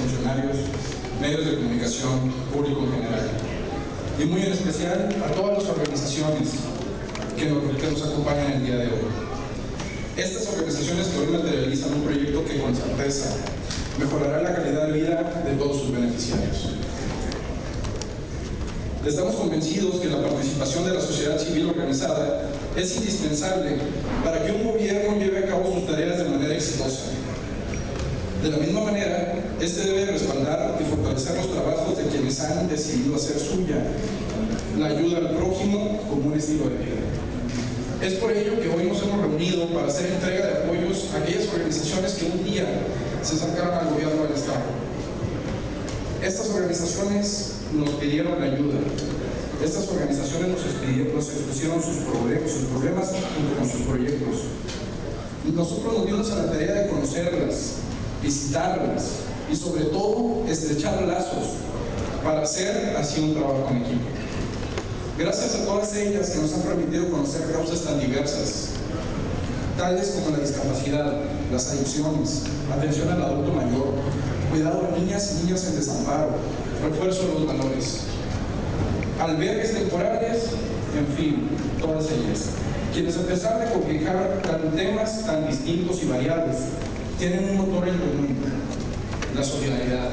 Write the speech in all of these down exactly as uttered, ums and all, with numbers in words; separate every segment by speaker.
Speaker 1: funcionarios, medios de comunicación, público en general. Y muy en especial a todas las organizaciones que nos, que nos acompañan el día de hoy. Estas organizaciones que hoy materializan un proyecto que con certeza mejorará la calidad de vida de todos sus beneficiarios. Estamos convencidos que la participación de la sociedad civil organizada es indispensable para que un gobierno lleve a cabo sus tareas de manera exitosa. De la misma manera, este debe respaldar y fortalecer los trabajos de quienes han decidido hacer suya la ayuda al prójimo como un estilo de vida. Es por ello que hoy nos hemos reunido para hacer entrega de apoyos a aquellas organizaciones que un día se acercaron al gobierno del Estado. Estas organizaciones nos pidieron ayuda. Estas organizaciones nos, expidieron, nos expusieron sus problemas, sus problemas junto con sus proyectos. Y nosotros nos dimos a la tarea de conocerlas, visitarlas y sobre todo estrechar lazos para hacer así un trabajo en equipo. Gracias a todas ellas que nos han permitido conocer causas tan diversas, tales como la discapacidad, las adicciones, atención al adulto mayor, cuidado de niñas y niños en desamparo, refuerzo de los valores, albergues temporales, en fin, todas ellas, quienes a pesar de cobijar tan temas tan distintos y variados, tienen un motor en común, la solidaridad.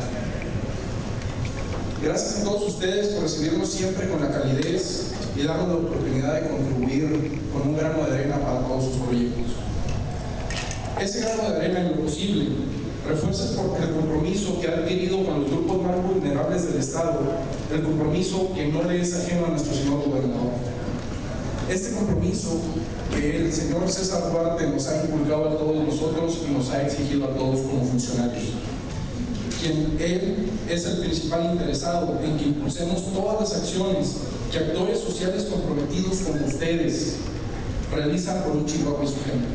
Speaker 1: Gracias a todos ustedes por recibirnos siempre con la calidez y darnos la oportunidad de contribuir con un grano de arena para todos sus proyectos. Ese grano de arena en lo posible refuerza el compromiso que ha adquirido con los grupos más vulnerables del Estado, el compromiso que no le es ajeno a nuestro señor gobernador. Este compromiso que el señor César Duarte nos ha inculcado a todos nosotros y nos ha exigido a todos como funcionarios, quien él es el principal interesado en que impulsemos todas las acciones que actores sociales comprometidos como ustedes realizan por un Chihuahua y su gente.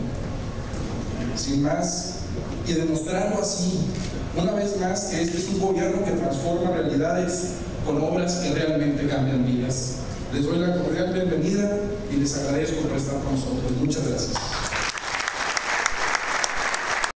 Speaker 1: Sin más, y demostrando así, una vez más, que este es un gobierno que transforma realidades con obras que realmente cambian vidas. Les doy la cordial bienvenida y les agradezco por estar con nosotros. Muchas gracias.